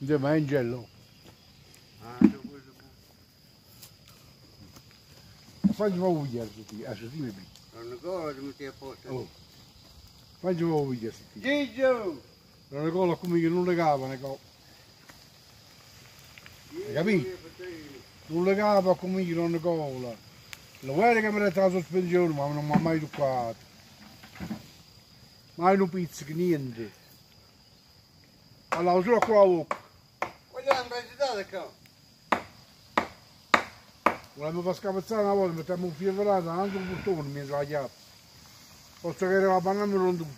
Sì, ma è in gelo. Ah, Fagli un video a sti tipi. non cosa ti metti a posto. Oh. Fagli un video a sti tipi. Gigio! Non le cola come che non le cava, ne cava. Hai capito? Non le cava come che non le cola. Lo vuoi che mi resta la sospensione, ma non mi ha mai toccato. Mai un pizzico, niente. Allora, solo con la bocca. Vogliamo presentare qua? Volevamo far scapezzare una volta, mettiamo un fievolato, anche un portone, mi sa la chiave. Posso che era la banana rondù.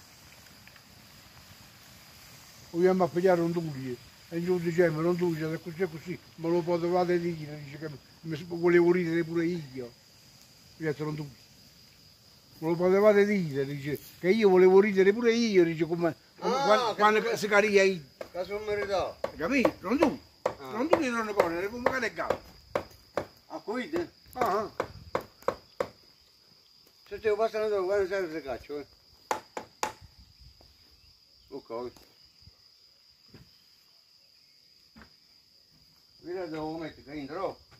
Vogliamo a pigliare ronduli. E giù diceva, ronduli, se così e così, me lo potevate dire, dice che mi volevo ridere pure io. Io ho detto ronduli. Me lo potevate dire, dice, che io volevo ridere pure io, dice, come quando si carica io. Che sono meritato? Hai capito? Ronduli. Ronduli non ne corre, come cane e gatto. A cuide? Ah, Se te lo passano dopo, quando serve se caccio, eh? Ok. Mira dove mettere che entro.